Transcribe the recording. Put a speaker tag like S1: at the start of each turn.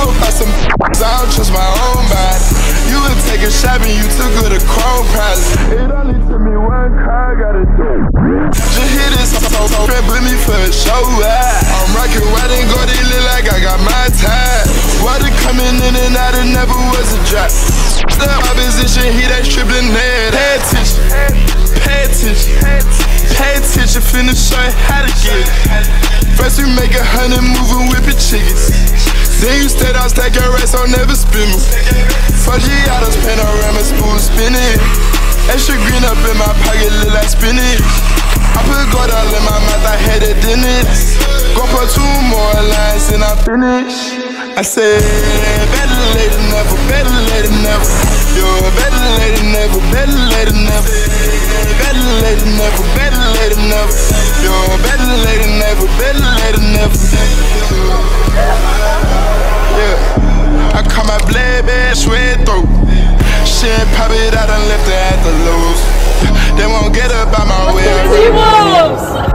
S1: about some I don't trust my own body. You would take a shot and you took her to Chrome Palace. It only took me one car, I gotta do. Just hit this so put me for a show. I'm rocking white and gold, it look like I got my time. Water coming in and out, it never was a drop. The opposition, he that stripping there. Pay attention, pay attention, pay attention, finna show you how to get it. First we make 100 moving whipping chickens. Then you stay down, stack your rest, I'll never spin me. Fuck Giotto's panorama, spoon spinning. Extra green up in my pocket, look like spinach. I put gold all in my mouth, I had it in it. Gon' put 2 more lines and I'm finished. I said, better late than never, better late than never. You're better late than never, better late than never. Better late than never, better late than never. You're better late than never, better late than never. Yeah, I call my blade bad, sweat throat. She ain't pop it out and left her at the lows. They won't get up by my way.